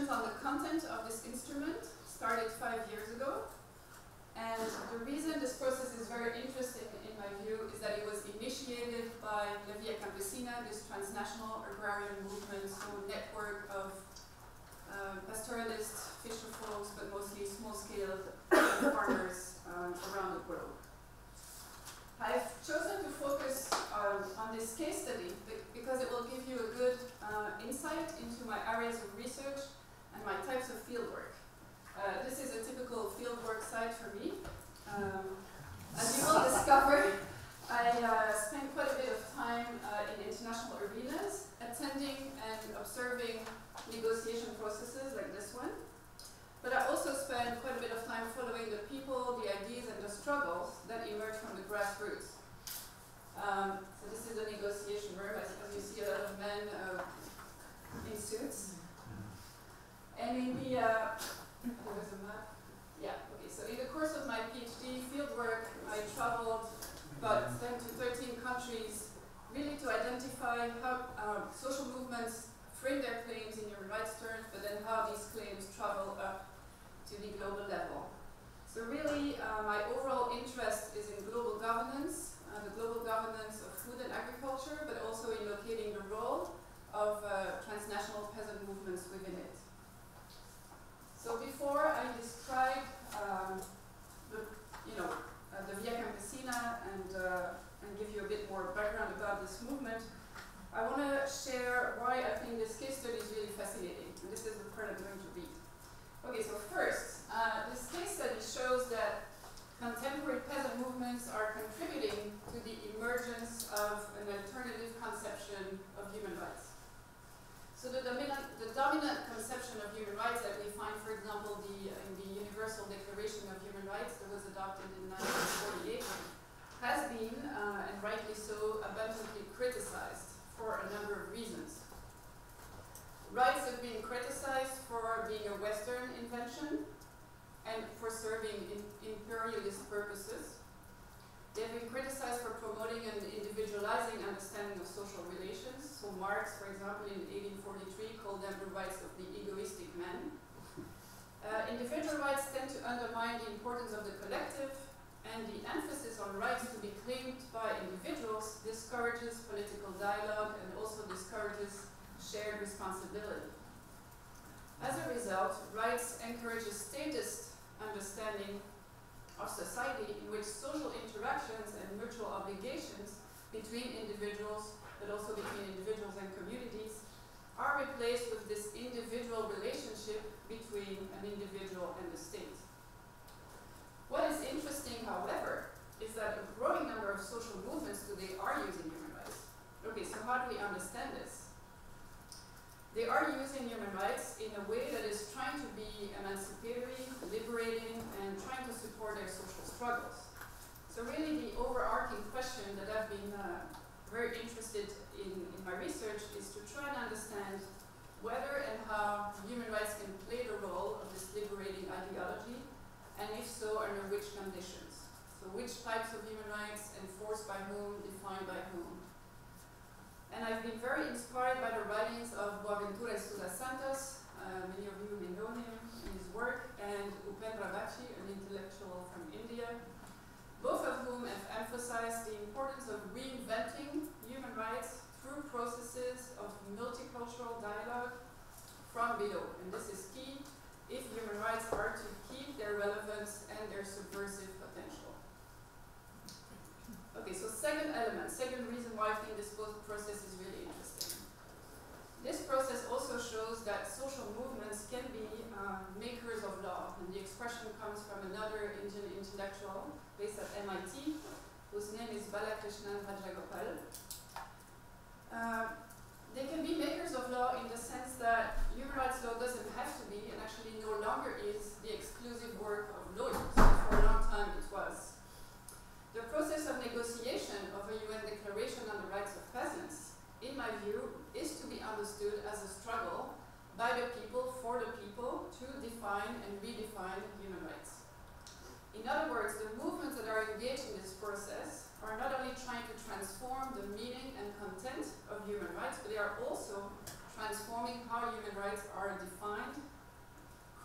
agreement on the content of this instrument started 5 years ago. And the reason this process is very interesting in my view is that it was initiated by La Via Campesina, this transnational agrarian movement, so network of pastoralists, fisher folks, but mostly small-scale farmers around the globe. I've chosen to focus on this case study because it will give you a good insight into my areas of research and my types of fieldwork. This is a typical fieldwork site for me. As you will discover, I spend quite a bit of time in international arenas, attending and observing negotiation processes like this one. But I also spend quite a bit of time following the people, the ideas, and the struggles that emerge from the grassroots. So this is a negotiation room, as you see a lot of men in suits. And in the, there's a map. Yeah, okay, so in the course of my PhD fieldwork, I traveled about 10 to 13 countries, really to identify how social movements frame their claims in human rights terms, but then how these claims travel up to the global level. So really, my overall interest is in global governance, the global governance of food and agriculture, but also in locating the role of transnational peasant movements within it. So before I describe the Via Campesina and give you a bit more background about this movement, I want to share why I think this case study is really fascinating, and this is the part I'm going to read. Okay, so first, this case study shows that contemporary peasant movements are contributing to the emergence of an alternative conception of human rights. So the dominant conception of human rights that we find, for example, in the Universal Declaration of Human Rights that was adopted in 1948, has been, and rightly so, abundantly criticized for a number of reasons. Rights have been criticized for being a Western invention and for serving imperialist purposes. They have been criticized for promoting an individualizing understanding of social relations. So Marx, for example, in 1843 called them the rights of the egoistic man. Individual rights tend to undermine the importance of the collective, and the emphasis on rights to be claimed by individuals discourages political dialogue and also discourages shared responsibility. As a result, rights encourage a statist understanding of society in which social interactions and mutual obligations between individuals, but also between individuals and communities, are replaced with this individual relationship between an individual and the state. What is interesting, however, is that a growing number of social movements today are using human rights. Okay, so how do we understand this? They are using human rights in a way that is trying to be emancipatory, liberating, and trying to support their social struggles. So really the overarching question that I've been very interested in my research is to try and understand whether and how human rights can play the role of this liberating ideology, and if so, under which conditions. So which types of human rights, enforced by whom, defined by whom. And I've been very inspired by the writings of Boaventura Sousa Santos, many of you may know him and his work, and Upendra Bachi, an intellectual from India, both of whom have emphasized the importance of reinventing human rights through processes of multicultural dialogue from below. And this is key if human rights are to keep their relevance and their subversive potential. Okay, so second reason why I think this process is really interesting. This process also shows that social movements can be makers of law, and the expression comes from another Indian intellectual based at MIT, whose name is Balakrishnan Rajagopal. They can be makers of law in the sense that human rights law doesn't have to be, and actually no longer is, the exclusive work of lawyers. For a long time it was. The process of negotiation of a UN Declaration on the Rights of Peasants, in my view, is to be understood as a struggle by the people for the people to define and redefine human rights. In other words, the movements that are engaged in this process are not only trying to transform the meaning and content of human rights, but they are also transforming how human rights are defined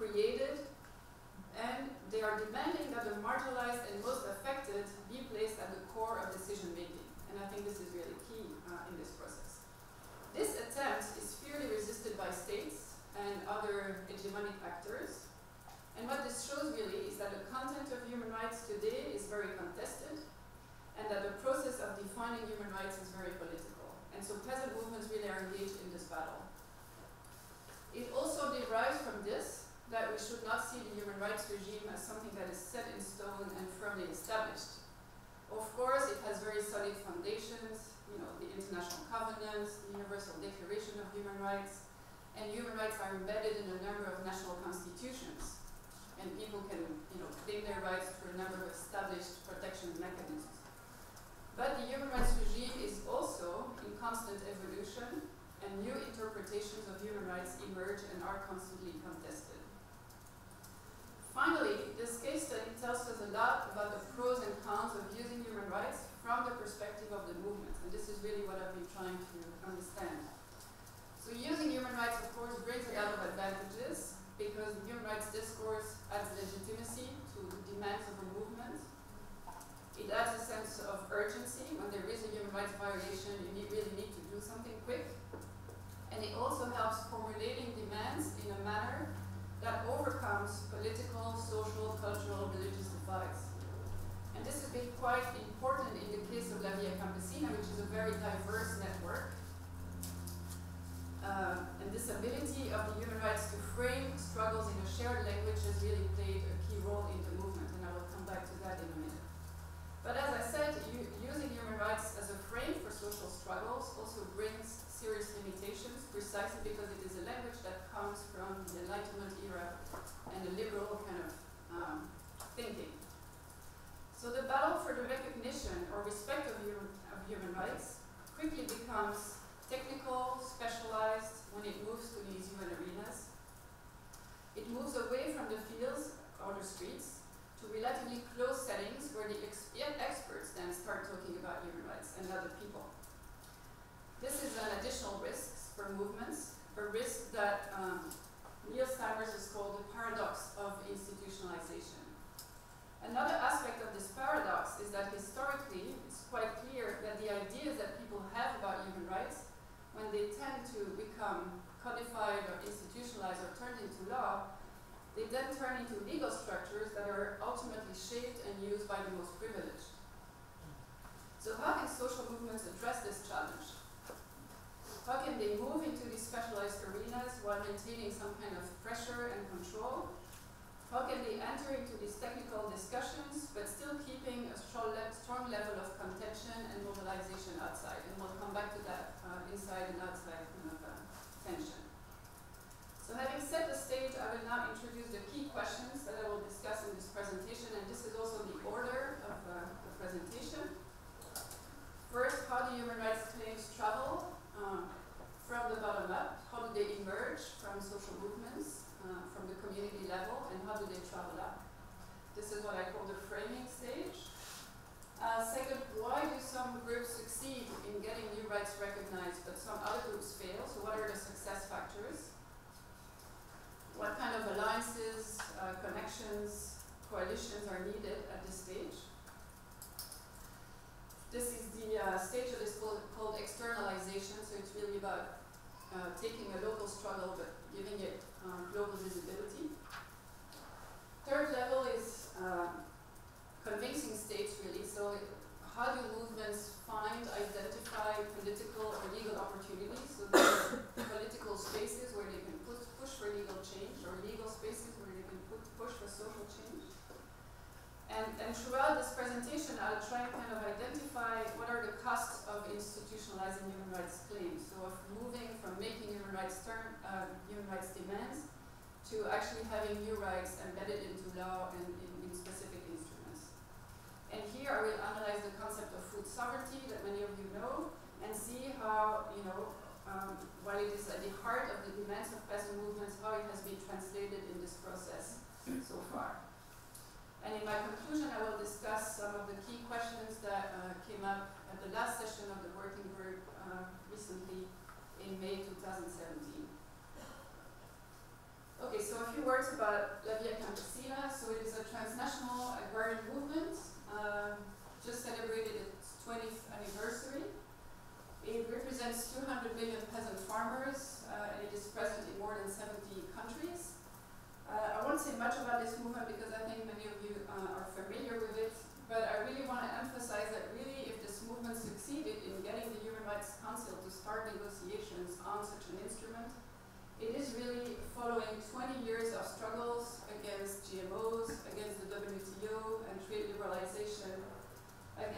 created, and they are demanding that the marginalized and most affected be placed at the core of decision making. And I think this is really key in this process. This attempt is fiercely resisted by states and other hegemonic actors. And what this shows really is that the content of human rights today is very contested, and that the process of defining human rights is very political. And so peasant movements really are engaged in this battle. It also derives from this that we should not see the human rights regime as something that is set in stone and firmly established. Of course, it has very solid foundations, the International Covenants, the Universal Declaration of Human Rights, and human rights are embedded in a number of national constitutions. And people can, claim their rights through a number of established protection mechanisms. But the human rights regime is also in constant evolution, and new interpretations of human rights emerge and are constantly contested. Finally, this case study tells us a lot about the pros and cons of using human rights from the perspective of the movement, and this is really what I've been trying to understand. So using human rights, of course, brings a lot of advantages, because the human rights discourse adds legitimacy to the demands of a movement. It adds a sense of urgency. When there is a human rights violation, you really need to do something quick. And it also helps formulating demands in a manner that overcomes political, social, cultural, religious divides. And this has been quite important in the case of La Via Campesina, which is a very diverse network. And this ability of the human rights to frame struggles in a shared language has really played a key role in the movement, and I will come back to that in a minute. But as I said, using human rights as a frame for social struggles also brings serious limitations, precisely because it is a language that comes from the Enlightenment era and a liberal kind of thinking. So the battle for the recognition or respect of human rights quickly becomes technical, specialized, when it moves to these UN arenas. It moves away from the fields or the streets to relatively close settings where the experts then start talking about human rights and other people. This is an additional risk for movements, a risk that Neil Steinmetz has called the paradox of institutionalization. Another aspect of this paradox is that historically, it's quite clear that the ideas that people have about human rights, when they tend to become codified or institutionalized or turned into law, they then turn into legal structures that are ultimately shaped and used by the most privileged. So how can social movements address this challenge? How can they move into these specialized arenas while maintaining some kind of pressure and control? How can they enter into these technical discussions, but still keeping a strong level of contention and mobilization outside? And we'll come back to that inside and outside kind of tension. So having set the stage, I will now introduce the key questions that I will discuss in this presentation, and this is also the order of the presentation. First, how do human rights claims travel from the bottom up? How do they emerge from social movements, from the community level, and how do they travel up? This is what I call the framing stage. Second, why do some groups succeed in getting new rights recognized, but some other groups fail? So what are the success factors? What kind of alliances, connections, coalitions are needed at this stage? This is the stage that is called externalization, so it's really about taking a local struggle but giving it global visibility. Third level is convincing states, really. So how do movements find, identify political or legal opportunities? So there are political spaces where they can push for legal change, or legal spaces where they can push for social change. And throughout this presentation, I'll try and kind of identify what are the costs of institutionalizing human rights claims. So of moving from making human rights demands to actually having new rights embedded into law and in specific instruments. And here I will analyze the concept of food sovereignty that many of you know, and see how, while it is at the heart of the demands of peasant movements, how it has been translated in this process so far. And in my conclusion, I will discuss some of the key questions that came up at the last session of the working group recently in May 2017. Okay, so a few words about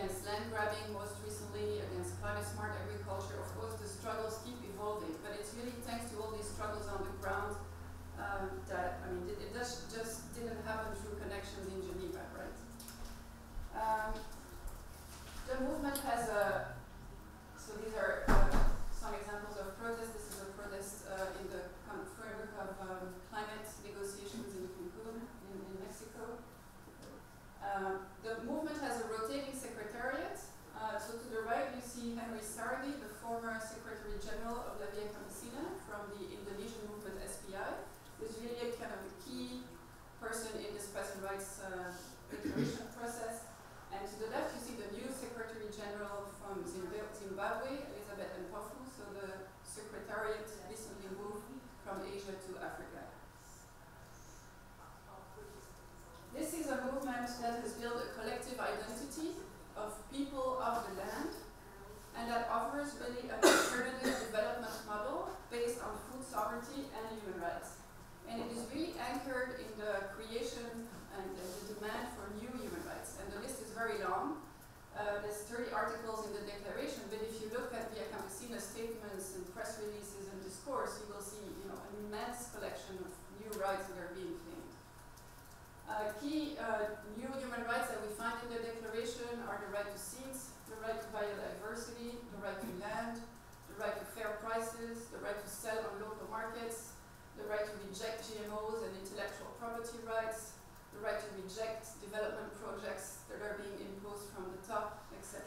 against land grabbing, most recently against climate smart agriculture. Of course, the struggles keep evolving, but it's really thanks to all these struggles on the ground that, I mean, it just didn't happen through connections in Geneva, right? The movement has so these are some examples of protests. This is a protest in the framework of climate negotiations in Cancun, in Mexico. The movement has a rotating secretariat. So to the right you see Henry Saragi, the former Secretary General of La Via Campesina from the Indonesian movement SPI, who's really a kind of a key person in this press and rights declaration process. And to the left you see the new Secretary General from Zimbabwe, Elizabeth Mpofu. So the secretariat recently moved from Asia to Africa. This is a movement that has built a collective identity of people of the land, and that offers really an alternative development model based on food sovereignty and human rights. And it is really anchored in the creation and the demand for new human rights. And the list is very long. There's 30 articles in the declaration, but if you look at Via Campesina statements and press releases and discourse, you will see, you know, an immense collection of new rights that are being claimed. Key new human rights that we find in the declaration are the right to seeds, the right to biodiversity, the right to land, the right to fair prices, the right to sell on local markets, the right to reject GMOs and intellectual property rights, the right to reject development projects that are being imposed from the top, etc.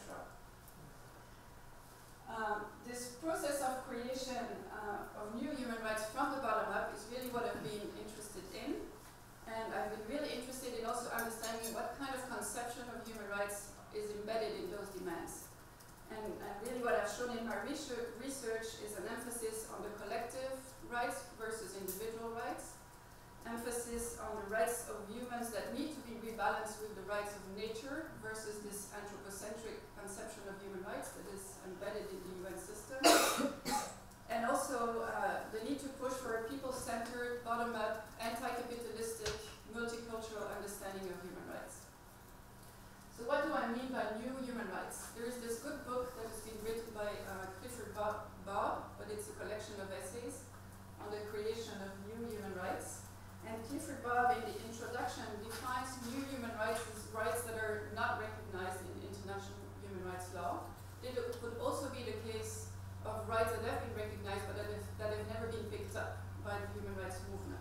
This process of creation of new human rights from the bottom up is really what I've been interested in. And I've been really interested in also understanding what kind of conception of human rights is embedded in those demands. And really what I've shown in my research is an emphasis on the collective rights versus individual rights, emphasis on the rights of humans that need to be rebalanced with the rights of nature versus this anthropocentric conception of human rights that is embedded in the UN system. And also the need to push for a people-centered, bottom-up, anti-capitalistic, multicultural understanding of human rights. So what do I mean by new human rights? There is this good book that has been written by Clifford Bob, but it's a collection of essays on the creation of new human rights. And Clifford Bob, in the introduction, defines new human rights as rights that are not recognized in international human rights law. It could also be the case of rights that have been recognized but that have never been picked up by the human rights movement.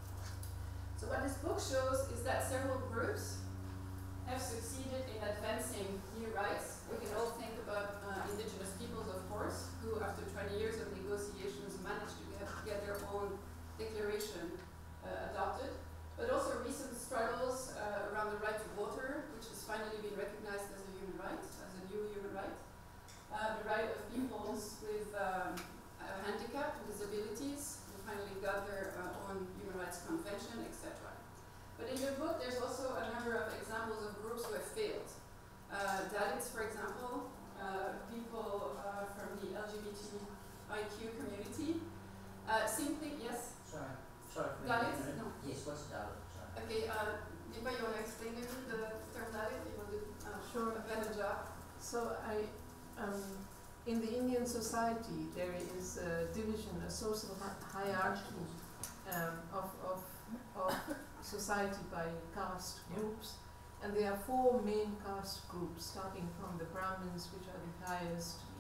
So what this book shows is that several groups have succeeded in advancing new rights. We can all think about indigenous peoples, of course, who after 20 years of negotiations managed to get their own declaration adopted, but also recent struggles around the right to water, which has finally been recognized as a human right, as a new human right. The right of peoples with handicap and disabilities, who finally got their own human rights convention, etc. But in the book, there's also a number of examples of groups who have failed. Dalits, for example, people from the LGBTIQ community. Simply, yes? Sorry. Dalits? No. Yes, what's Dalit? Sorry. Okay, Deepa, you want to explain maybe the term Dalit? You will do Sure. a better job. So in the Indian society, there is a division, a social hierarchy of society by caste groups, and there are 4 main caste groups, starting from the Brahmins, which are the highest, to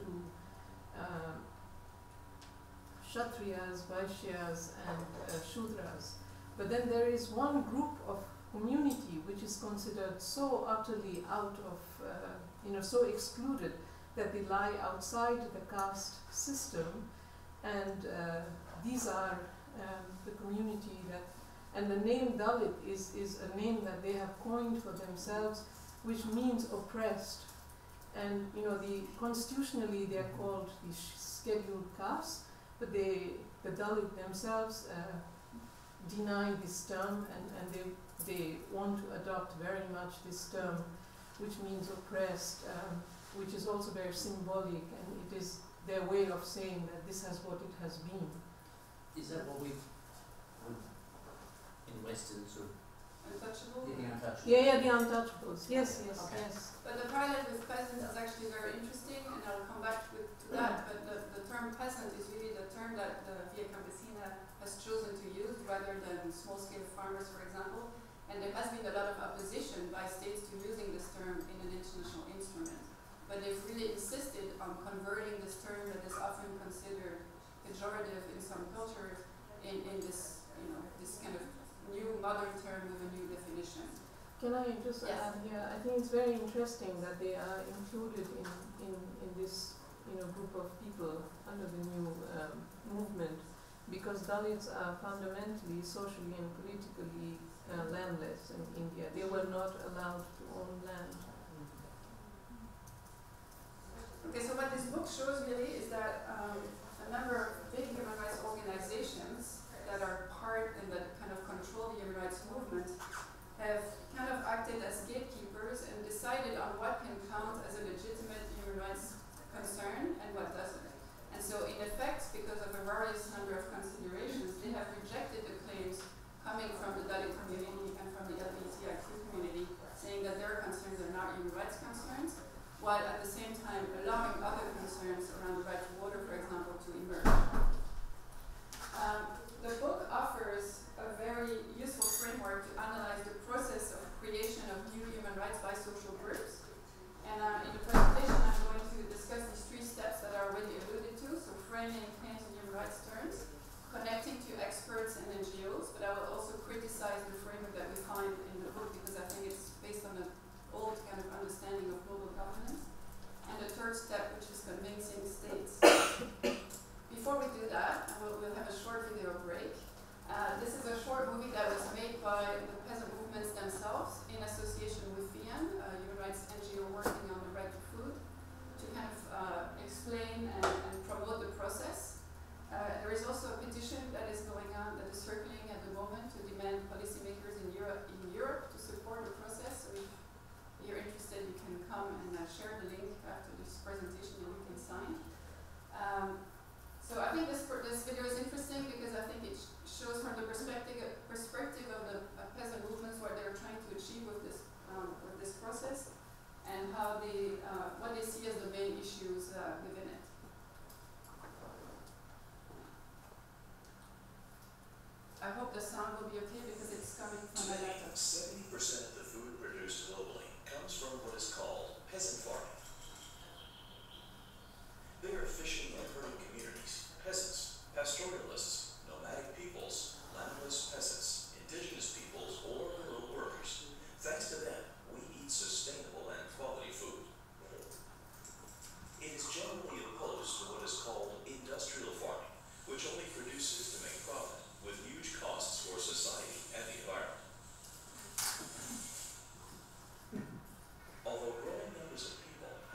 Kshatriyas, Vaishyas, and Shudras. But then there is one group of community which is considered so utterly out of, so excluded that they lie outside the caste system, and these are the community that, and the name Dalit is a name that they have coined for themselves, which means oppressed. And constitutionally they are called the scheduled castes, but the Dalit themselves deny this term, and they want to adopt very much this term, which means oppressed, which is also very symbolic, and it is their way of saying that this is what it has been. Is that what we in Western sort of Untouchable. The untouchable. Yeah, the untouchables. Yes, yes, Okay. yes. But the parallel with peasant is actually very interesting, and I'll come back to that. But the term peasant is really the term that the Via Campesina has chosen to use rather than small-scale farmers, for example. And there has been a lot of opposition by states to using this term in an international instrument. But they've really insisted on converting this term that is often considered pejorative in some cultures in this, this kind of new modern term with a new definition. Can I just Yes. add here? I think it's very interesting that they are included in this group of people under the new movement, because Dalits are fundamentally socially and politically landless in India. They were not allowed to own land. Okay, so what this book shows really is that a number of big human rights organizations that are part and that kind of control the human rights movement have kind of acted as gatekeepers and decided on what can count as a legitimate human rights concern and what doesn't. And so in effect, because of a various number of considerations, they have rejected the claims coming from the Dalit community and from the LGBTIQ community, saying that their concerns are not human rights concerns, while at the same time allowing other concerns around the right to water, for example, to emerge. The book offers a very useful framework to analyze the process of creation of new human rights by social groups. And in the presentation, I'm going to discuss these 3 steps that are already alluded to, so framing claims in human rights terms, connecting to experts and NGOs, but I will also criticize the framework that we find in the book because I think it's based on an old kind of understanding of global governance. And the 3rd step, which is convincing states. Before we do that, we'll have a short video break. This is a short movie that was made by the peasant movements themselves in association with FIAN, a human rights NGO working on the right to food, to kind of explain and promote the process. There is also a petition that is going on, that is circulating at the moment to demand policymakers in Europe to support the process. So if you're interested, you can come and share the link after this presentation and you can sign. So I think this video is interesting because I think it shows from the perspective of the peasant movements what they're trying to achieve with this process and how what they see as the main issues within it. I hope the sound will be okay because it's coming from my Today, laptop. 70% of the food produced globally comes from what is called peasant farming. They are fishing and herding communities, peasants, pastoralists, nomadic peoples, landless peasants, indigenous peoples, or rural workers. Thanks to them, we eat sustainable and quality food. It is generally opposed to what is called industrial farming, which only produces to make profit, with huge costs for society and the environment. Although growing numbers of people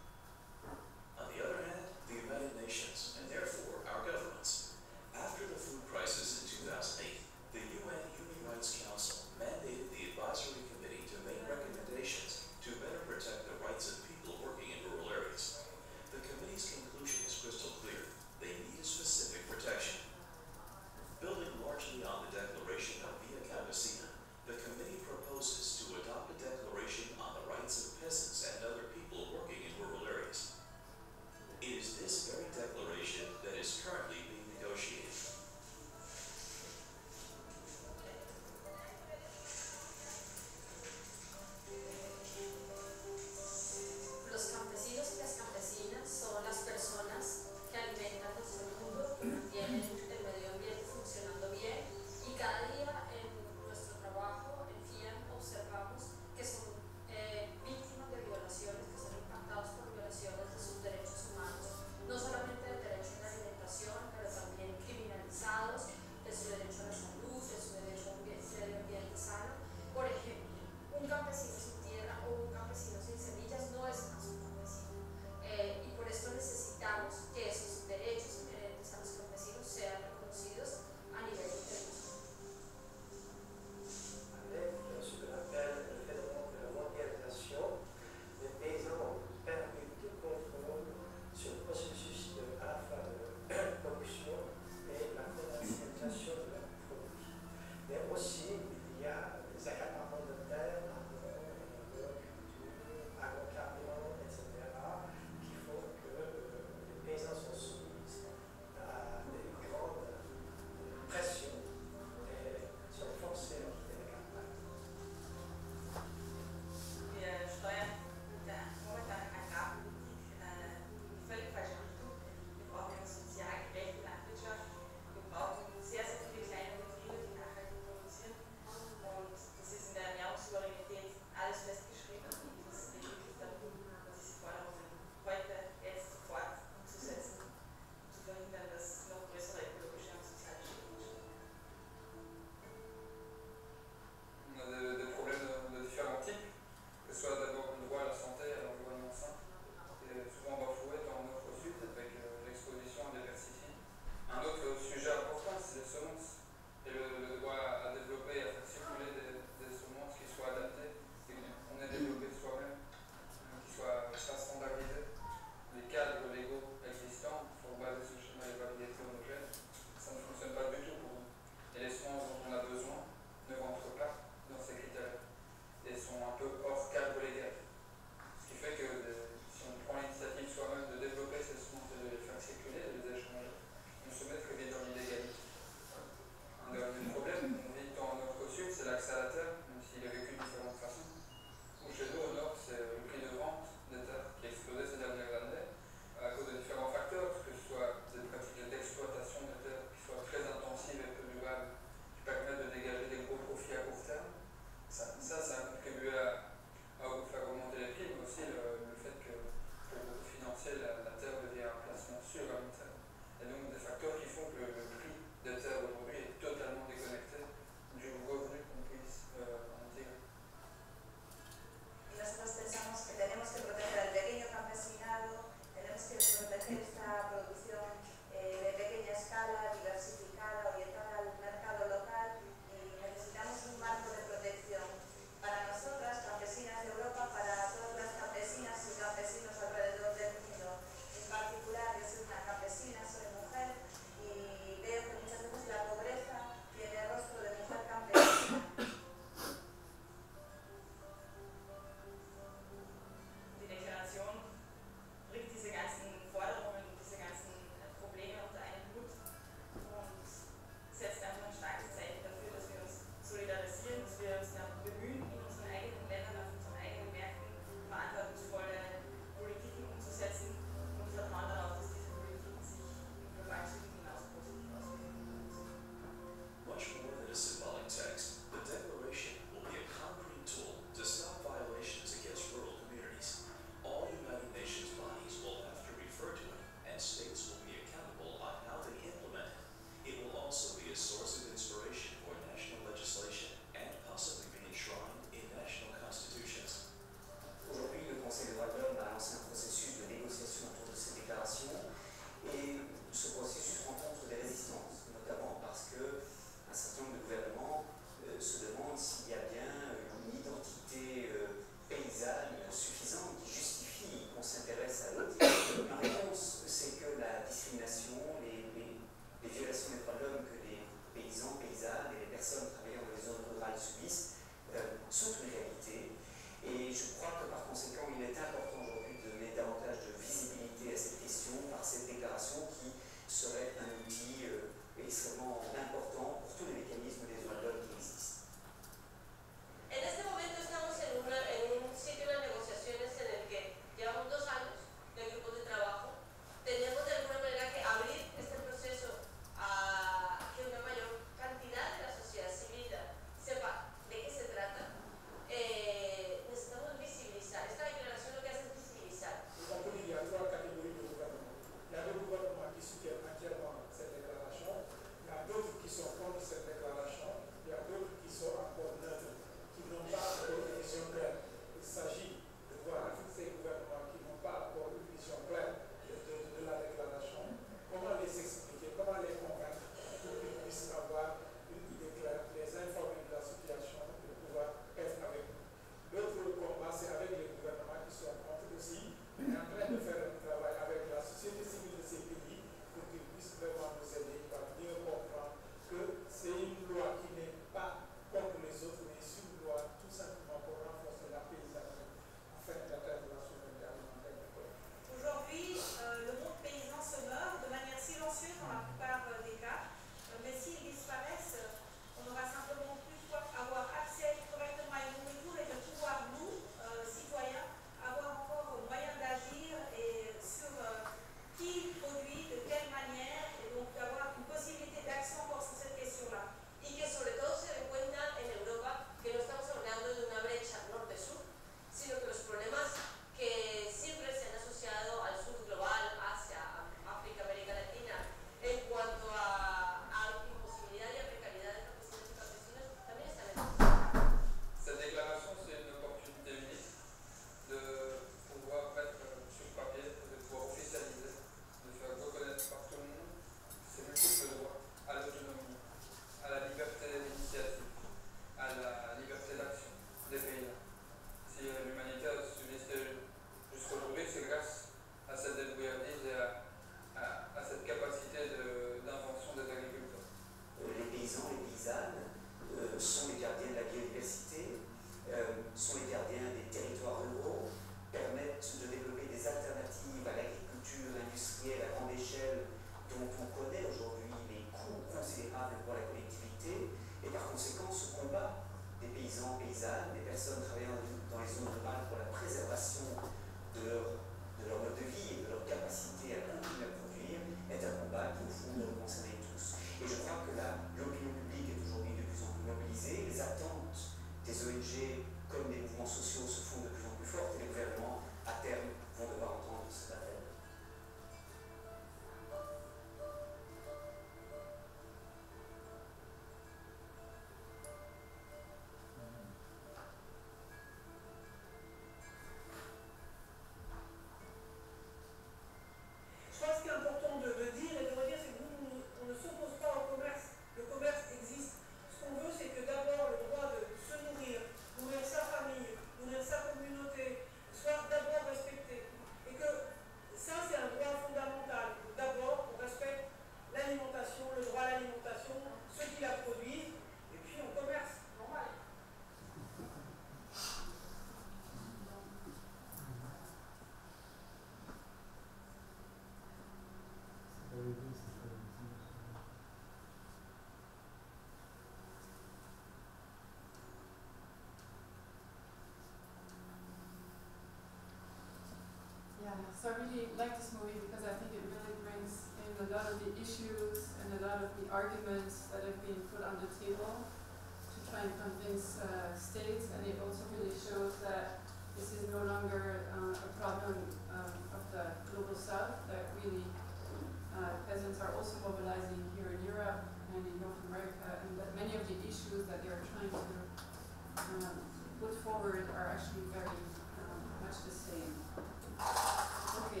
So I really like this movie because I think it really brings in a lot of the issues and a lot of the arguments that have been put on the table to try and convince states, and it also really shows that this is no longer a problem of the global south, that really peasants are also mobilizing here in Europe and in North America, and that many of the issues that they are trying to put forward are actually very much the same. Okay.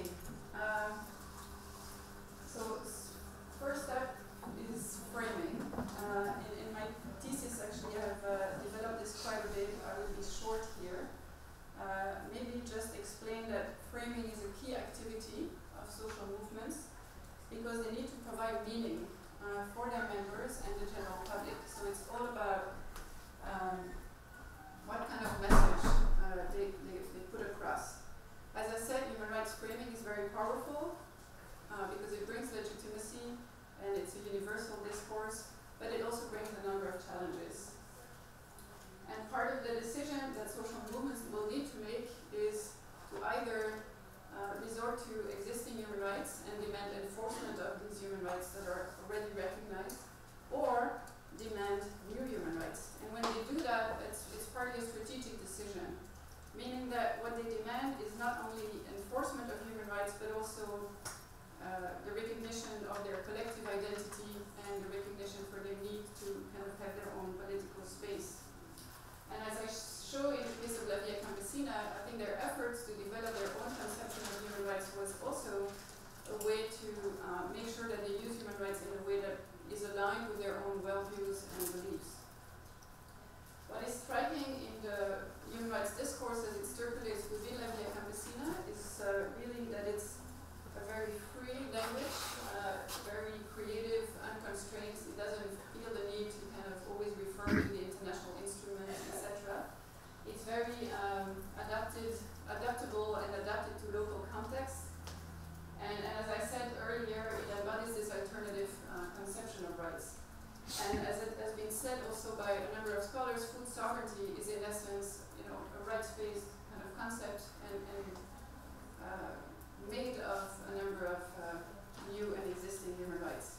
So first step is framing. In my thesis, actually, I have developed this quite a bit. I will be short here. Maybe just explain that framing is a key activity of social movements because they need to provide meaning for their members and the general public. So it's all about what kind of message they put across. As I said, human rights framing is very powerful because it brings legitimacy and it's a universal discourse, but it also brings a number of challenges. And part of the decision that social movements will need to make is to either resort to existing human rights and demand enforcement of these human rights that are already recognized, or demand new human rights. And when they do that, it's partly a strategic decision, meaning that what they demand is not only enforcement of human rights, but also the recognition of their collective identity and the recognition for their need to kind of have their own political space. And as I show in the case of La Via Campesina, I think their efforts to develop their own conception of human rights was also a way to make sure that they use human rights in a way that is aligned with their own worldviews and beliefs. What is striking in the human rights discourse as it circulates within La Via Campesina is really that it's a very free language, very creative, unconstrained. It doesn't feel the need to kind of always refer to the international instruments, etc. It's very adaptable and adapted to local contexts. And as I said earlier, it embodies this alternative conception of rights. And as it has been said also by a number of scholars, food sovereignty is in essence, a rights-based kind of concept and made of a number of new and existing human rights.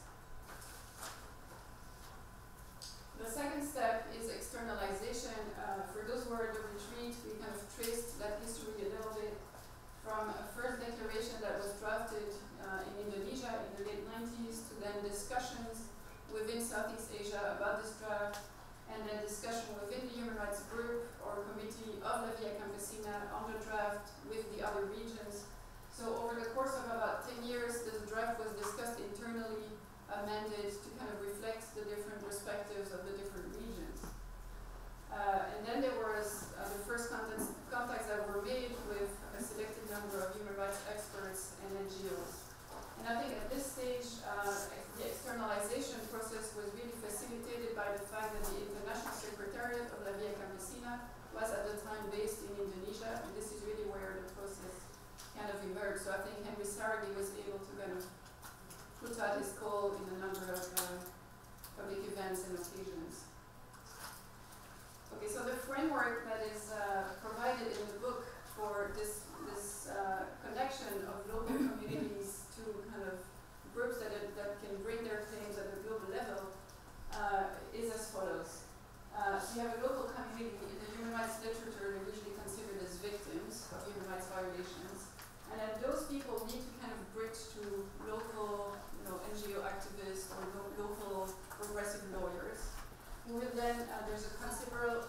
The second step is externalization. For those who are at the retreat, we kind of traced that history a little bit from a first declaration that was drafted in Indonesia in the late 90s to then discussions within Southeast Asia about this draft, and then discussion within the Human Rights Group or Committee of La Via Campesina on the draft with the other regions. So over the course of about 10 years, this draft was discussed internally, amended to kind of reflect the different perspectives of the different regions. And then there was the first contacts that were made with a selected number of human rights experts and NGOs. And I think at this stage, the externalization process was really facilitated by the fact that the International Secretariat of La Via Campesina was at the time based in Indonesia, and this is really where the process kind of emerged. So I think Henry Saragi was able to kind of put out his call in a number of public events and occasions. Okay, so the framework that is provided in the book for this connection of local communities to kind of groups that can bring their claims at the global level is as follows. So you have a local community. In the human rights literature, they're usually considered as victims of human rights violations. And then those people need to kind of bridge to local NGO activists or local progressive lawyers who will then, there's a considerable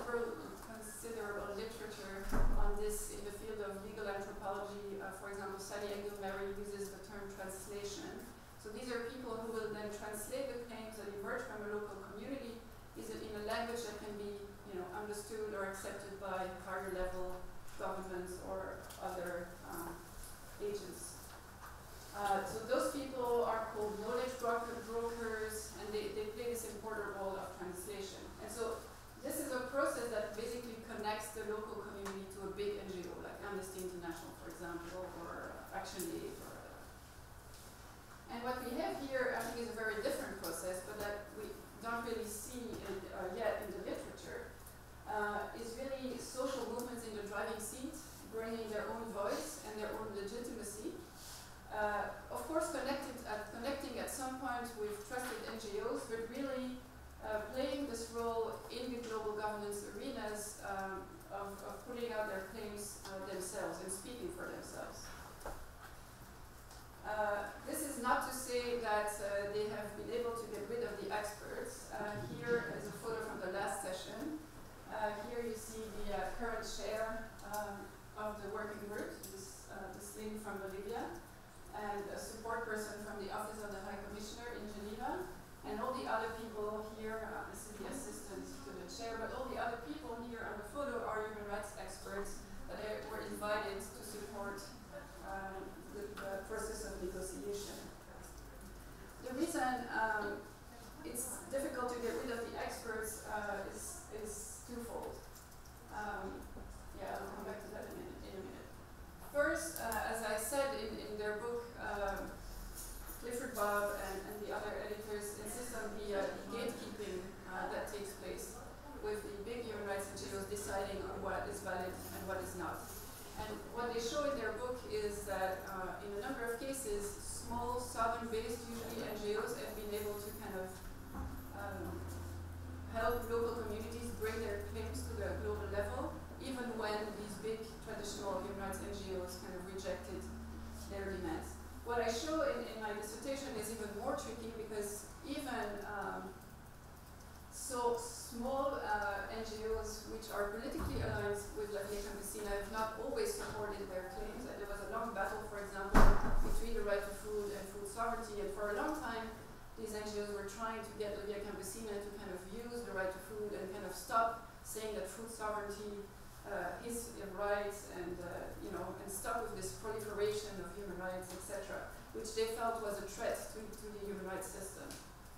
literature on this in the field of legal anthropology. For example, Sally Engelmary uses the term translation. So these are people who will then translate the claims that emerge from a local community in a language that can be understood or accepted by higher level governments or other agents. So those people are called knowledge brokers, and they play this important role of translation. And so this is a process that basically connects the local community to a big NGO, like Amnesty International, for example, or Action Aid. And what we have here, I think, is a very different process, but that we don't really see yet in the literature, is really social movements in the driving seat, bringing their own voice and their own legitimacy Of course, connecting at some point with trusted NGOs, but really playing this role in the global governance arenas of putting out their claims themselves and speaking for themselves. This is not to say that they have been able to get rid of the experts. Here is a photo from the last session. Here you see the current chair of the working group, this lady from Bolivia, and a support person from the Office of the High Commissioner in Geneva, and all the other people here, this is the assistant to the chair, but all the other people here on the photo are human rights experts that were invited to support the process of negotiation. The reason it's difficult to get rid of the experts is twofold. Yeah, I'll come back to that in a minute. First, as I said in their book, Clifford Bob and the other editors insist on the gatekeeping that takes place with the big human rights NGOs deciding on what is valid and what is not. And what they show in their book is that in a number of cases, small, southern-based, usually NGOs, have been able to kind of help local communities bring their claims to the global level, even when these big traditional human rights NGOs kind of rejected their demands. What I show in my dissertation is even more tricky because even so small NGOs which are politically aligned with La Via Campesina have not always supported their claims. And there was a long battle, for example, between the right to food and food sovereignty, and for a long time these NGOs were trying to get La Via Campesina to kind of use the right to food and kind of stop saying that food sovereignty is a right, and and stop with this proliferation of human rights, etc., which they felt was a threat to the human rights system.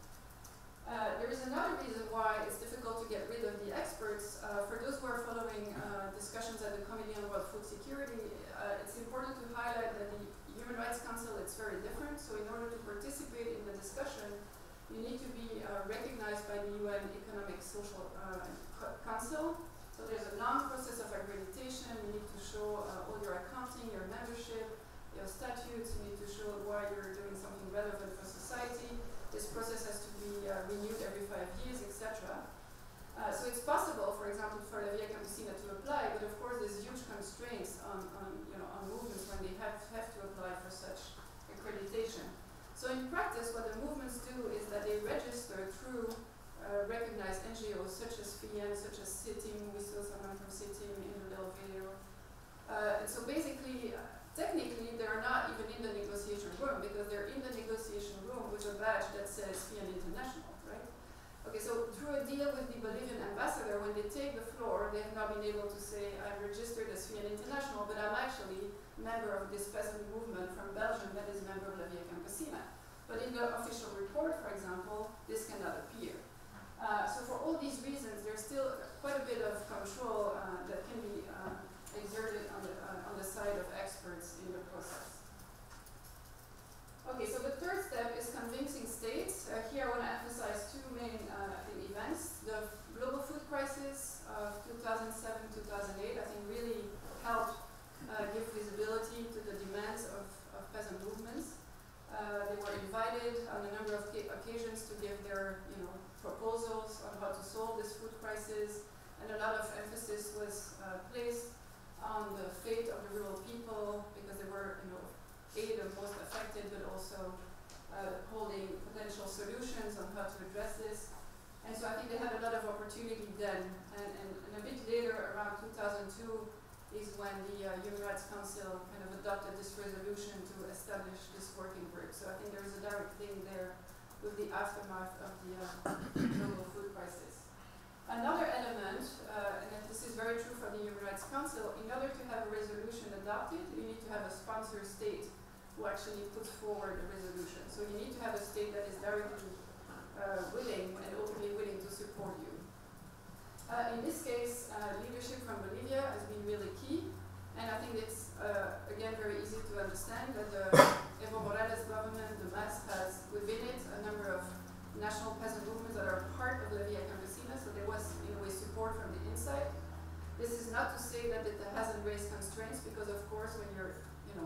There is another reason why it's difficult to get rid of the experts. For those who are following discussions at the Committee on World Food Security, it's important to highlight that the Human Rights Council is very different. So in order to participate in the discussion, you need to be recognized by the UN Economic Social Council. So there's a long process of accreditation. You need to show all your accounting, your membership, your statutes. You need to show why you're doing something relevant for society. This process has to be renewed every 5 years, etc. So it's possible, for example, for La Via Campesina to apply, but of course there's huge constraints on movements when they have to apply for such accreditation. So in practice, what the movements do is that they register through recognized NGOs such as FIAN, such as Sitting. We saw someone from Sitting in the little video. So basically, technically, they're not even in the negotiation room because they're in the negotiation room with a badge that says FIAN International, right? Okay, so through a deal with the Bolivian ambassador, when they take the floor, they have not been able to say, I'm registered as FIAN International, but I'm actually a member of this peasant movement from Belgium that is a member of La Via Campesina. But in the official report, for example, this cannot appear. So for all these reasons, there's still quite a bit of control that can be exerted on the side of experts in the process. Okay, so the third step is convincing states. Here I want to emphasize two main events. The global food crisis of 2007-2008, I think, really helped give visibility to the demands of peasant movements. They were invited on a number of occasions to give their proposals on how to solve this food crisis, and a lot of emphasis was placed on the fate of the rural people because they were the most affected, but also holding potential solutions on how to address this. And so I think they had a lot of opportunity then, and a bit later, around 2002, is when the Human Rights Council kind of adopted this resolution to establish this working group. So I think there is a direct link there with the aftermath of the global food crisis. Another element, and this is very true for the Human Rights Council, in order to have a resolution adopted, you need to have a sponsor state who actually puts forward a resolution. So you need to have a state that is directly willing and openly willing to support you. In this case, leadership from Bolivia has been really key, and I think it's, again, very easy to understand that the Evo Morales government, the MAS, has within it a number of national peasant movements that are part of La Via Campesina, so there was, in a way, support from the inside. This is not to say that it hasn't raised constraints, because of course when you're,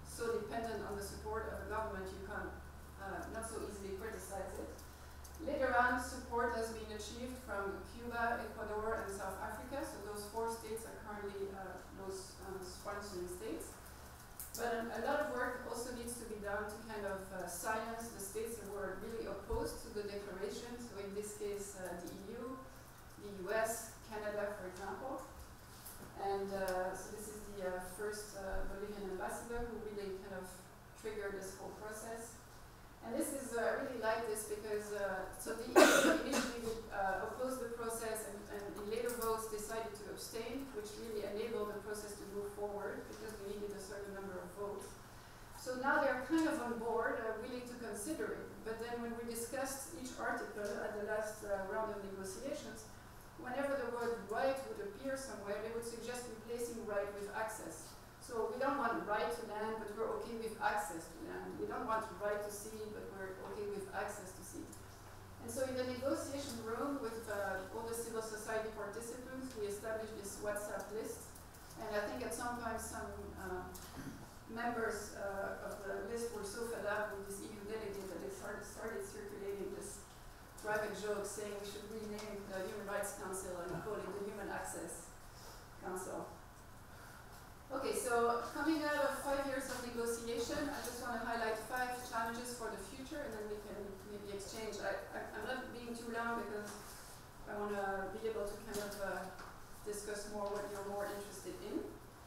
so dependent on the support of the government, you can not so easily criticize it. Later on, support has been achieved from Cuba, Ecuador, and South Africa. So those 4 states are currently those sponsoring states. But a lot of work also needs to be done to kind of silence the states that were really opposed to the declaration. So in this case, the EU, the US, Canada, for example. And so this is the first Bolivian ambassador who really kind of triggered this whole process. And this is really like this because so the EU initially opposed the process and in later votes decided to abstain, which really enabled the process to move forward because we needed a certain number of votes. So now they're kind of on board, willing to consider it. But then when we discussed each article at the last round of negotiations, whenever the word right would appear somewhere, they would suggest replacing right with access. So we don't want right to land, but we're okay with access to land. We don't want right to sea, but we're okay with access to sea. And so in the negotiation room with all the civil society participants, we established this WhatsApp list. And I think at some time some members of the list were so fed up with this EU delegate that they started circulating this private joke saying we should rename the Human Rights Council and call it the Human Access Council. Okay, so coming out of 5 years of negotiation, I just want to highlight 5 challenges for the future, and then we can maybe exchange. I'm not being too long because I want to be able to kind of discuss more what you're more interested in.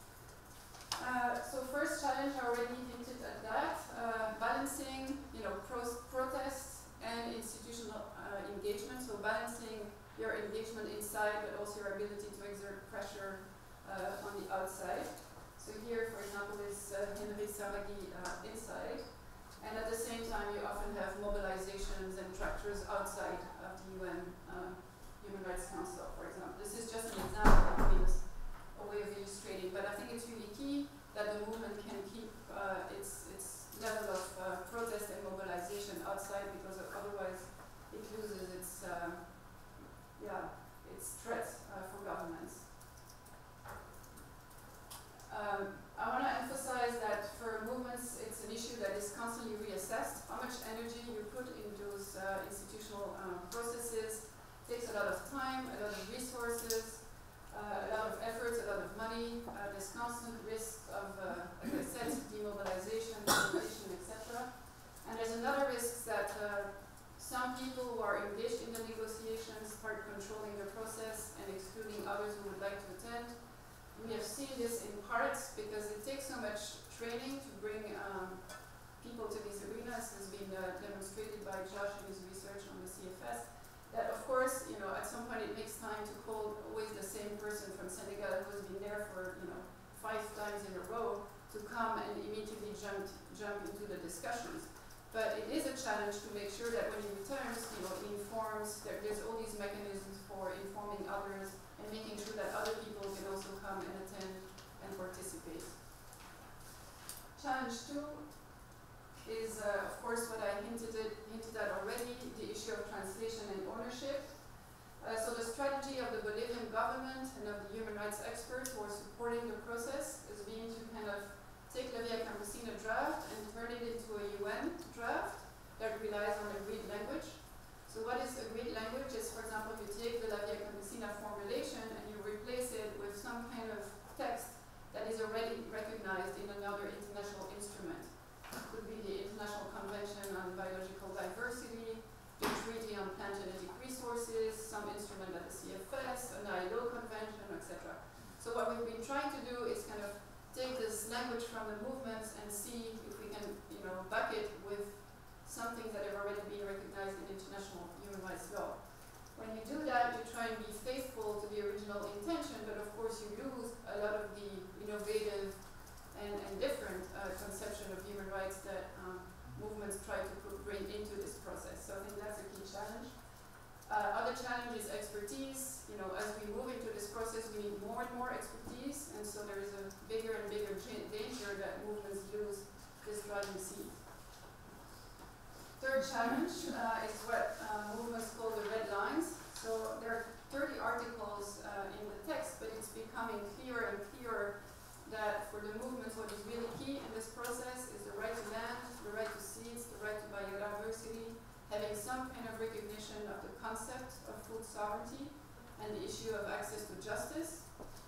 So first challenge, I already hinted at that, balancing, protests and institutional engagement. So balancing your engagement inside, but also your ability to exert pressure on the outside. So here, for example, is Henry Saraghi inside. And at the same time, you often have mobilizations and tractors outside of the UN Human Rights Council, for example. This is just an example, I mean, it's a way of illustrating. But I think it's really key that the movement can keep its level of protest and mobilization outside, because otherwise it loses its threats for governments. I want to emphasize that for movements, it's an issue that is constantly reassessed. How much energy you put in those institutional processes takes a lot of time, a lot of resources, a lot of efforts, a lot of money. There's constant risk of, as I said, demobilization, etc. And there's another risk that some people who are engaged in the negotiations start controlling the process and excluding others who would like to attend. We have seen this in parts because it takes so much training to bring people to these arenas. Has been demonstrated by Josh in his research on the CFS. That of course, at some point it makes time to call always the same person from Senegal who has been there for 5 times in a row to come and immediately jump into the discussions. But it is a challenge to make sure that when he returns, he informs. There's all these mechanisms for informing others and making sure that other people can also come and attend and participate. Challenge 2 is, of course, what I hinted at already, the issue of translation and ownership. So the strategy of the Bolivian government and of the human rights experts who are supporting the process is being to kind of take La Via Campesina draft and turn it into a UN draft that relies on agreed language. So what is agreed language is, for example, you take the La Via Campesina formulation and you replace it with some kind of text that is already recognized in another international instrument. It could be the International Convention on Biological Diversity, the Treaty on Plant Genetic Resources, some instrument at the CFS, an ILO convention, etc. So what we've been trying to do is kind of take this language from the movements and see if we can, back it with some things that have already been recognized in international human rights law. When you do that, you try and be faithful to the original intention, but of course you lose a lot of the innovative and different conception of human rights that movements try to bring into this process. So I think that's a key challenge. Other challenge is expertise. As we move into this process, we need more and more expertise, and so there is a bigger and bigger danger that movements lose this driving seat. Third challenge is what movements call the red lines. So there are 30 articles in the text, but it's becoming clearer and clearer that for the movements, what is really key in this process some kind of recognition of the concept of food sovereignty and the issue of access to justice,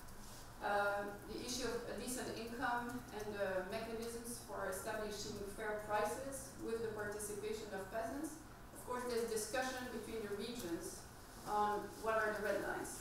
the issue of a decent income and mechanisms for establishing fair prices with the participation of peasants. Of course, there's discussion between the regions on what are the red lines.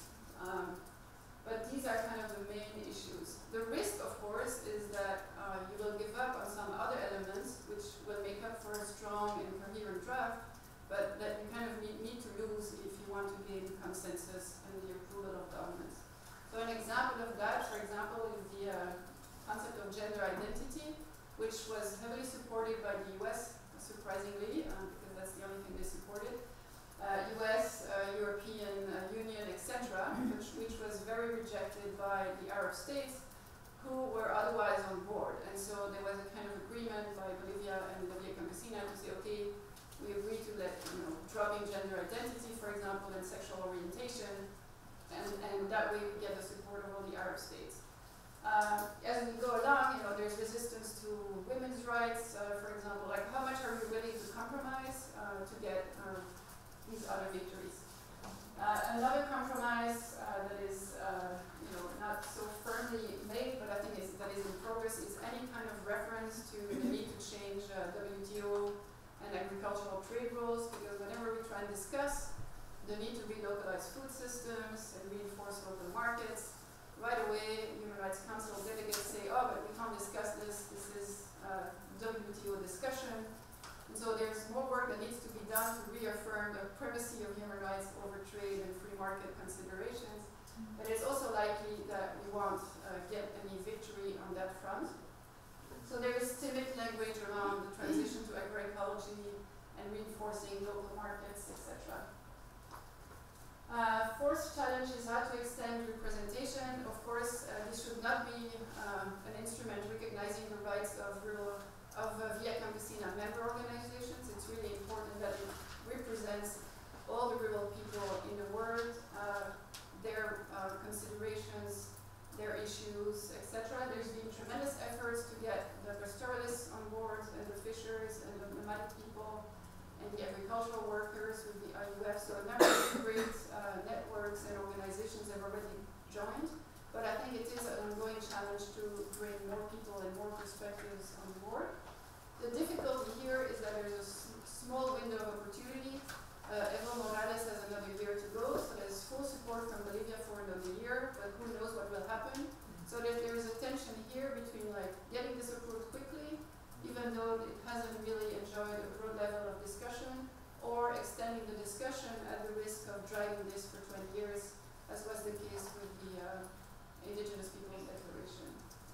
But these are kind of the main issues. The risk, of course, is that you will give up on some other elements which will make up for a strong and coherent draft, but that you kind of need to lose if you want to gain consensus and the approval of governments. So an example of that, for example, is the concept of gender identity, which was heavily supported by the US, surprisingly, because that's the only thing they supported. US, European Union, etc., which was very rejected by the Arab states who were otherwise on board. And so there was a kind of agreement by Bolivia and the Via Campesina to say, okay, we agree to let, dropping gender identity, for example, and sexual orientation, and that way we get the support of all the Arab states. As we go along, there's resistance to women's rights, for example, like how much are we willing to compromise to get these other victories. Another compromise that is not so firmly made, but I think that is in progress, is any kind of reference to the need to change WTO and agricultural trade rules, because whenever we try and discuss the need to relocalize food systems and reinforce local markets, right away Human Rights Council delegates say, oh, but we can't discuss this is WTO discussion. And so there's more work that needs to be done to reaffirm the primacy of human rights over trade and free market considerations. But it's also likely that we won't get any victory on that front. So there is timid language around the transition to agroecology and reinforcing local markets, etc. Fourth challenge is how to extend representation. Of course, this should not be an instrument recognizing the rights of Via Campesina member organizations. It's really important that it represents all the rural people in the world, their considerations, their issues, etc. There's been tremendous efforts to get the pastoralists on board, and the fishers, and the nomadic people, and the agricultural workers with the IUF. So a number of great networks and organizations have already joined. But I think it is an ongoing challenge to bring more people and more perspectives on board. The difficulty here is that there's a small window of opportunity. Evo Morales has another year to go, so there's full support from Bolivia for another year, but who knows what will happen. So that there is a tension here between getting this approved quickly, even though it hasn't really enjoyed a broad level of discussion, or extending the discussion at the risk of dragging this for 20 years, as was the case with the Indigenous Peoples Declaration.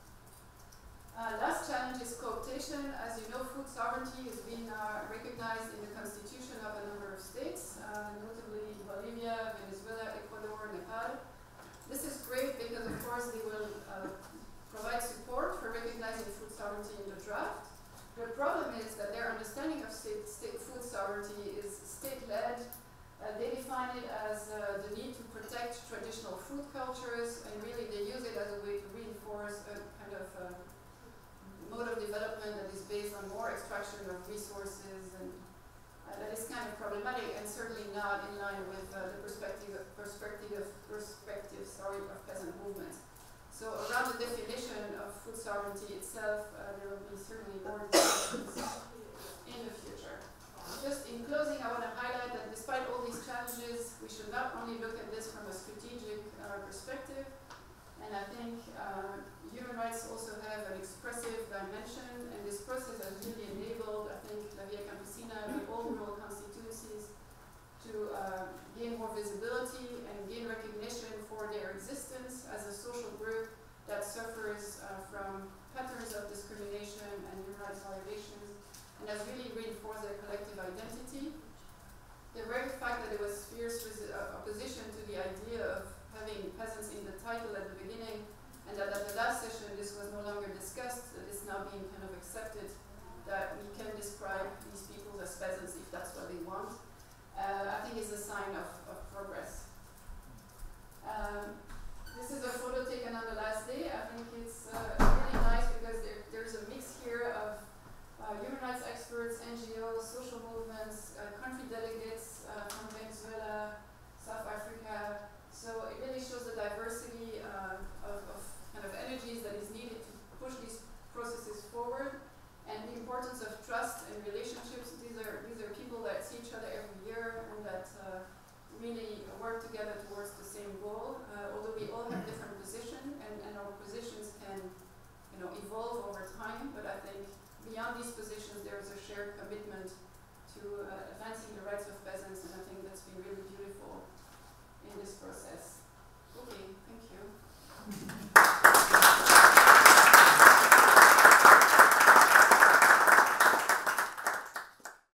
Last challenge is cooptation. As you know, food sovereignty has been recognized in the constitution of a number of states, notably Bolivia, Venezuela, Ecuador, Nepal. This is great because, of course, they will provide support for recognizing food sovereignty in the draft. The problem is that their understanding of state food sovereignty is state-led. They define it as the need to protect traditional food cultures, and really they use it as a way to reinforce a kind of mode of development that is based on more extraction of resources, and that is kind of problematic and certainly not in line with the perspective of peasant movements. So around the definition of food sovereignty itself, there will be certainly more discussions in the future. Just in closing, I want to highlight that despite all these challenges, we should not only look at this from a strategic perspective, and I think human rights also have an expressive dimension, and this process has really enabled, I think, La Via Campesina, the all rural constituencies, to gain more visibility and gain recognition for their existence as a social group that suffers from patterns of discrimination and human rights violations, and has really reinforced their collective identity. The very fact that there was fierce opposition to the idea of having peasants in the title at the beginning, and that at the last session this was no longer discussed, that is now being kind of accepted, that we can describe these people as peasants if that's what they want, I think is a sign of progress. This is a photo taken on the last day. I think it's really nice because there's a mix here of human rights experts, NGOs, social movements, country delegates, together towards the same goal, although we all have different positions and our positions can evolve over time, but I think beyond these positions there is a shared commitment to advancing the rights of